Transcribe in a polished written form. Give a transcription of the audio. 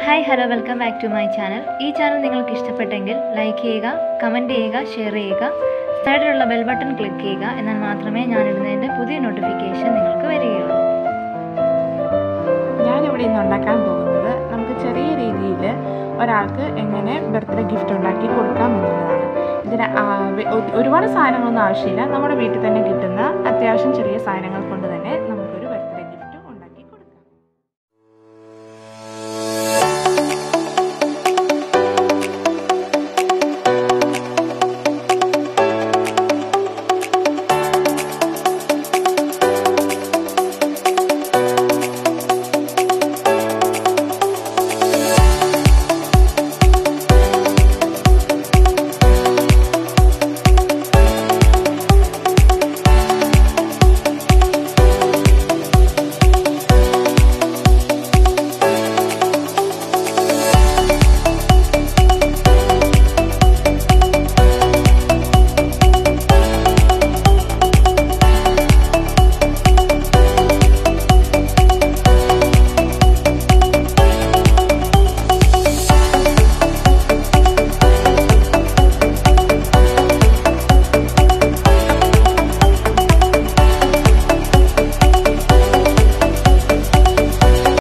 Hi hello welcome back to my channel. ഈ channel നിങ്ങൾക്ക് ഇഷ്ടപ്പെട്ടെങ്കിൽ ലൈക്ക് ചെയ്യുക, കമൻറ്റ് ചെയ്യുക, ഷെയർ ചെയ്യുക, സൈഡിലുള്ള ബെൽ ബട്ടൺ ക്ലിക്ക് ചെയ്യുക. എന്നാൽ മാത്രമേ ഞാനിടുന്നതിൻ്റെ പുതിയ നോട്ടിഫിക്കേഷൻ നിങ്ങൾക്ക് വരികയുള്ളൂ. ഞാനിവിടെ ഇന്ന് ഉണ്ടാക്കാൻ പോകുന്നത് നമുക്ക് ചെറിയ രീതിയിൽ ഒരാൾക്ക് എങ്ങനെ ബർത്ത്ഡേ ഗിഫ്റ്റ് ഉണ്ടാക്കി കൊടുക്കാം എന്നുള്ളതാണ്. ഇതിന് ഒരുപാട് സാധനങ്ങളൊന്നും ആവശ്യമില്ല. നമ്മുടെ വീട്ടിൽ തന്നെ കിട്ടുന്ന അത്യാവശ്യം ചെറിയ സാധനങ്ങൾ